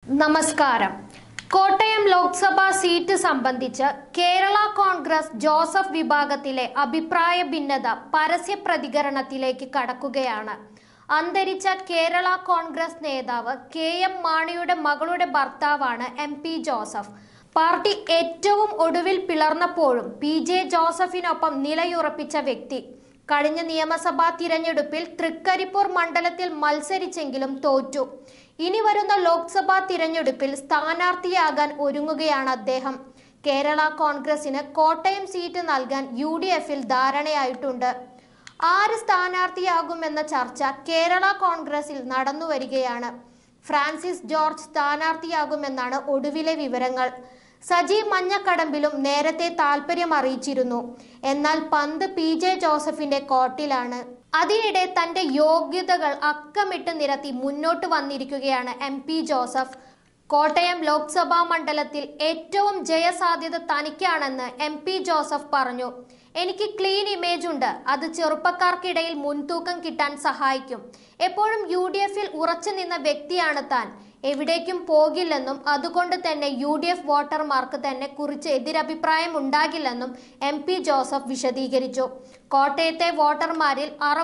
നമസ്കാരം. കോട്ടയം ലോക്സഭാ സീറ്റ് സംബന്ധിച്ച് കേരള കോൺഗ്രസ് ജോസഫ് വിഭാഗത്തിലെ അഭിപ്രായ ഭിന്നത പരസ്യ പ്രതികരണത്തിലേക്ക് കടക്കുകയാണ്. അന്തരിച്ച കേരള കോൺഗ്രസ് നേതാവ് KM മാണിയുടെ മകളുടെ ഭർത്താവാണ് MP ജോസഫ്. പാർട്ടി ഏറ്റവും ഒടുവിൽ പിളർന്നപ്പോഴും PJ ജോസഫിനൊപ്പം നിലയുറപ്പിച്ച വ്യക്തി. കഴിഞ്ഞ നിയമസഭാ തിരഞ്ഞെടുപ്പിൽ തൃക്കരിപ്പൂർ മണ്ഡലത്തിൽ മത്സരിച്ചെങ്കിലും തോറ്റു. ഇനി വരുന്ന ലോക്സഭാ തിരഞ്ഞെടുപ്പിൽ സ്ഥാനാർത്ഥിയാകാൻ ഒരുങ്ങുകയാണ് അദ്ദേഹം. കേരള കോൺഗ്രസിന് കോട്ടയം സീറ്റ് നൽകാൻ UDFിൽ ധാരണയായിട്ടുണ്ട്. ആര് സ്ഥാനാർത്ഥിയാകുമെന്ന ചർച്ച കേരള കോൺഗ്രസിൽ നടന്നു വരികയാണ്. ഫ്രാൻസിസ് ജോർജ് സ്ഥാനാർത്ഥിയാകുമെന്നാണ് ഒടുവിലെ വിവരങ്ങൾ. സജി മഞ്ഞക്കടമ്പിലും നേരത്തെ താല്പര്യം അറിയിച്ചിരുന്നു. എന്നാൽ പന്ത് PJ ജോസഫിന്റെ കോർട്ടിലാണ്. അതിനിടെ തന്റെ യോഗ്യതകൾ അക്കമിട്ട് നിരത്തി മുന്നോട്ട് വന്നിരിക്കുകയാണ് MP ജോസഫ്. കോട്ടയം ലോക്സഭാ മണ്ഡലത്തിൽ ഏറ്റവും ജയസാധ്യത തനിക്കാണെന്ന് MP ജോസഫ് പറഞ്ഞു. എനിക്ക് ക്ലീൻ ഇമേജ് ഉണ്ട്. അത് ചെറുപ്പക്കാർക്കിടയിൽ മുൻതൂക്കം കിട്ടാൻ സഹായിക്കും. എപ്പോഴും UDFിൽ ഉറച്ചു നിന്ന വ്യക്തിയാണ് താൻ. എവിടേക്കും പോകില്ലെന്നും അതുകൊണ്ട് തന്നെ UDF വോട്ടർമാർക്ക് തന്നെ കുറിച്ച് എതിരഭിപ്രായം ഉണ്ടാകില്ലെന്നും MP ജോസഫ് വിശദീകരിച്ചു. കോട്ടയത്തെ വോട്ടർമാരിൽ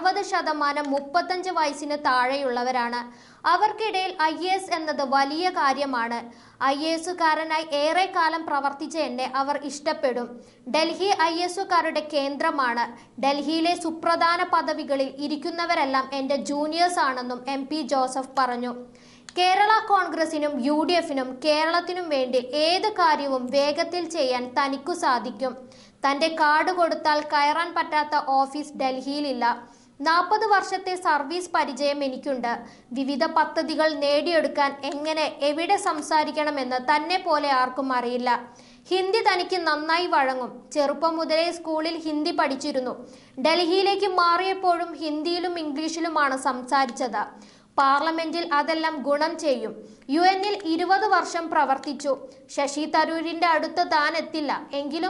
60% 35 വയസ്സിന് താഴെയുള്ളവരാണ്. അവർക്കിടയിൽ IAS എന്നത് വലിയ കാര്യമാണ്. IASകാരനായി ഏറെക്കാലം പ്രവർത്തിച്ച എന്നെ അവർ ഇഷ്ടപ്പെടും. ഡൽഹി IASകാരുടെ കേന്ദ്രമാണ്. ഡൽഹിയിലെ സുപ്രധാന പദവികളിൽ ഇരിക്കുന്നവരെല്ലാം എൻ്റെ ജൂനിയേഴ്സ് ആണെന്നും MP ജോസഫ് പറഞ്ഞു. കേരള കോൺഗ്രസിനും UDFിനും കേരളത്തിനും വേണ്ടി ഏത് കാര്യവും വേഗത്തിൽ ചെയ്യാൻ തനിക്കു സാധിക്കും. തൻ്റെ കാർഡ് കൊടുത്താൽ കയറാൻ പറ്റാത്ത ഓഫീസ് ഡൽഹിയിലില്ല. 40 വർഷത്തെ സർവീസ് പരിചയം എനിക്കുണ്ട്. വിവിധ പദ്ധതികൾ നേടിയെടുക്കാൻ എങ്ങനെ എവിടെ സംസാരിക്കണമെന്ന് തന്നെ പോലെ ആർക്കും അറിയില്ല. ഹിന്ദി തനിക്ക് നന്നായി വഴങ്ങും. ചെറുപ്പം മുതലേ സ്കൂളിൽ ഹിന്ദി പഠിച്ചിരുന്നു. ഡൽഹിയിലേക്ക് മാറിയപ്പോഴും ഹിന്ദിയിലും ഇംഗ്ലീഷിലുമാണ് സംസാരിച്ചത്. പാർലമെന്റിൽ അതെല്ലാം ഗുണം ചെയ്യും. UN-ൽ 20 വർഷം പ്രവർത്തിച്ചു. ശശി തരൂരിന്റെ അടുത്ത് താൻ എത്തില്ല എങ്കിലും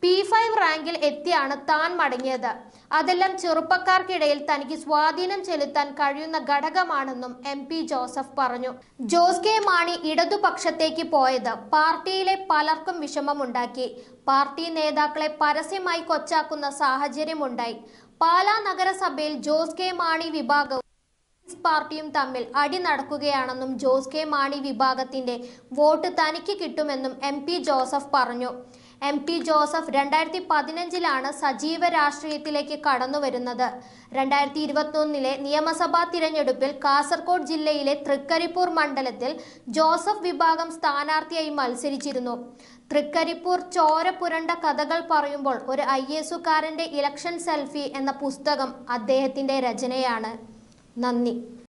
P5 റാങ്കിൽ എത്തിയാണ് താൻ മടങ്ങിയത്. അതെല്ലാം ചെറുപ്പക്കാർക്കിടയിൽ തനിക്ക് സ്വാധീനം ചെലുത്താൻ കഴിയുന്ന ഘടകമാണെന്നും MP ജോസഫ് പറഞ്ഞു. ജോസ് കെ മാണി ഇടതുപക്ഷത്തേക്ക് പോയത് പാർട്ടിയിലെ പലർക്കും വിഷമമുണ്ടാക്കി. പാർട്ടി നേതാക്കളെ പരസ്യമായി കൊച്ചാക്കുന്ന സാഹചര്യമുണ്ടായി. പാലാ നഗരസഭയിൽ ജോസ് കെ മാണി വിഭാഗവും പാർട്ടിയും തമ്മിൽ അടി നടക്കുകയാണെന്നും ജോസ് കെ മാണി വിഭാഗത്തിന്റെ വോട്ട് തനിക്ക് കിട്ടുമെന്നും MP ജോസഫ് പറഞ്ഞു. MP ജോസഫ് 2015-ലാണ് സജീവ രാഷ്ട്രീയത്തിലേക്ക് കടന്നു വരുന്നത്. 2021-ലെ നിയമസഭാ തിരഞ്ഞെടുപ്പിൽ കാസർഗോഡ് ജില്ലയിലെ തൃക്കരിപ്പൂർ മണ്ഡലത്തിൽ ജോസഫ് വിഭാഗം സ്ഥാനാർത്ഥിയായി മത്സരിച്ചിരുന്നു. തൃക്കരിപ്പൂർ ചോര പുരണ്ട കഥകൾ പറയുമ്പോൾ ഒരു IASകാരന്റെ ഇലക്ഷൻ സെൽഫി എന്ന പുസ്തകം അദ്ദേഹത്തിന്റെ രചനയാണ്. നന്ദി.